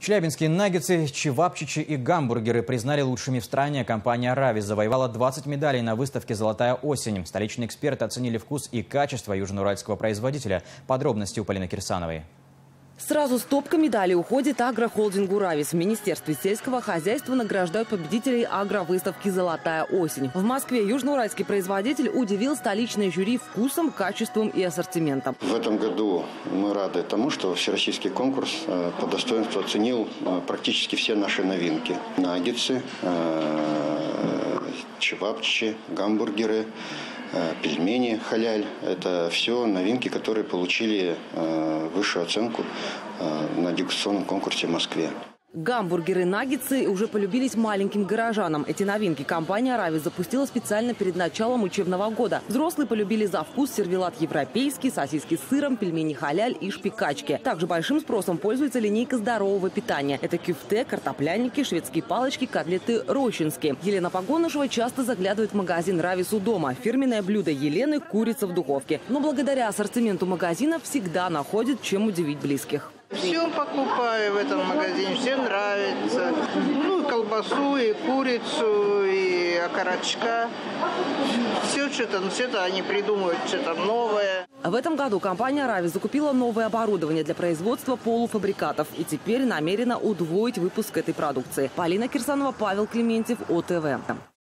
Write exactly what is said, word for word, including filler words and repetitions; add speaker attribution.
Speaker 1: Челябинские наггетсы, чевапчичи и гамбургеры признали лучшими в стране. Компания «Равис» завоевала двадцать медалей на выставке «Золотая осень». Столичные эксперты оценили вкус и качество южноуральского производителя. Подробности у Полины Кирсановой.
Speaker 2: Сразу стопка медалей уходит агрохолдингу «Равис». В Министерстве сельского хозяйства награждают победителей агровыставки «Золотая осень». В Москве южноуральский производитель удивил столичное жюри вкусом, качеством и ассортиментом.
Speaker 3: В этом году мы рады тому, что всероссийский конкурс по достоинству оценил практически все наши новинки. Наггетсы, чевапчичи, гамбургеры, пельмени халяль. Это все новинки, которые получили высшую оценку на дегустационном конкурсе в Москве.
Speaker 2: Гамбургеры, наггетсы уже полюбились маленьким горожанам. Эти новинки компания «Равис» запустила специально перед началом учебного года. Взрослые полюбили за вкус сервелат европейский, сосиски с сыром, пельмени халяль и шпикачки. Также большим спросом пользуется линейка здорового питания. Это кюфте, картопляники, шведские палочки, котлеты рощинские. Елена Погонышева часто заглядывает в магазин «Равис» у дома. Фирменное блюдо Елены – курица в духовке. Но благодаря ассортименту магазина всегда находит, чем удивить близких.
Speaker 4: Все покупаю в этом магазине, всем нравится. Ну, и колбасу, и курицу, и окорочка. Все что-то, ну, все-то они придумывают что-то новое.
Speaker 2: В этом году компания «Равис» закупила новое оборудование для производства полуфабрикатов. И теперь намерена удвоить выпуск этой продукции. Полина Кирсанова, Павел Клементьев, О Т В.